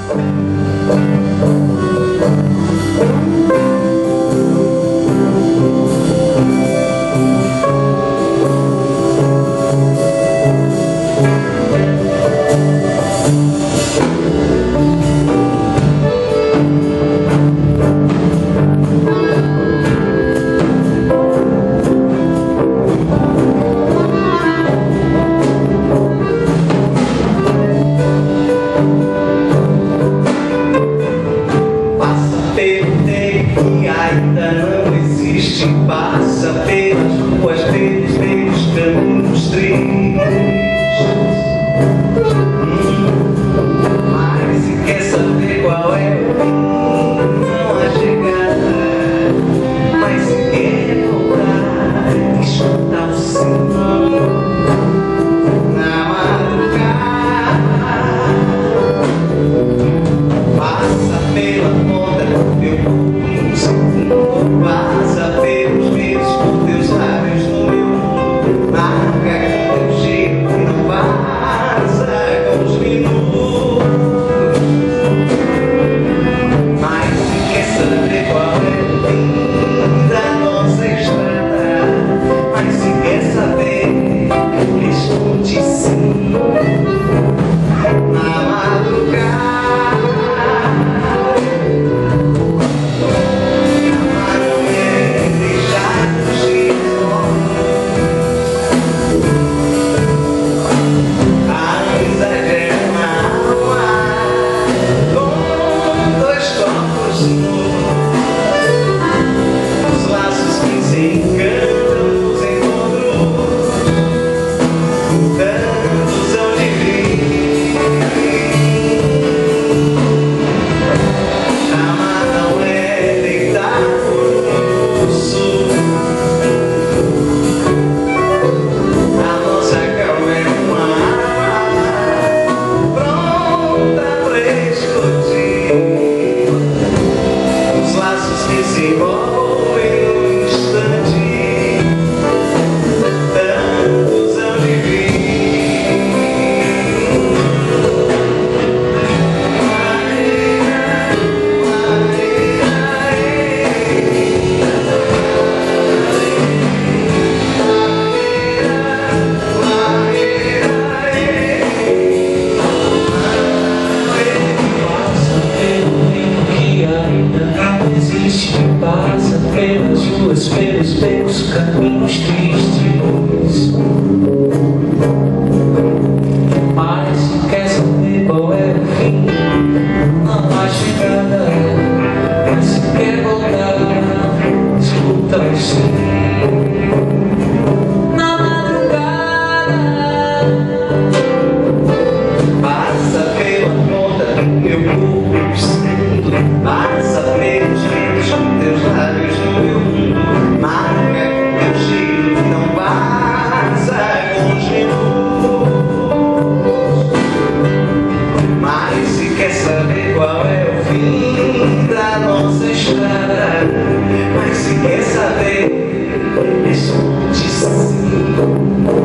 ainda não existe. Passa pelas ruas, pelos caminhos tristes. Mas se quer saber qual é o fim, não há chegada. Mas se quer voltar e escutar o sim na madrugada, passa pela ponta do teu corpo, passa pelos meses com teus lábios no meu, marca com teu jeito que não passa com os minutos. Mas se quer saber qual é o fim da nossa estrada, mas se quer saber, escute sim na madrugada. Passa pelas ruas, pelos becos, caminhos tristes. Mas se quer saber qual é o fim, não há chegada. Mas se quer voltar, escuta o sim na madrugada. Passa pela ponta do meu corpo, passa pelos medos com teus lábios no meu mundo, marca com teu cheiro que não passa com os minutos. Mas se quer saber qual é o fim da nossa estrada, mas se quer saber, escute sim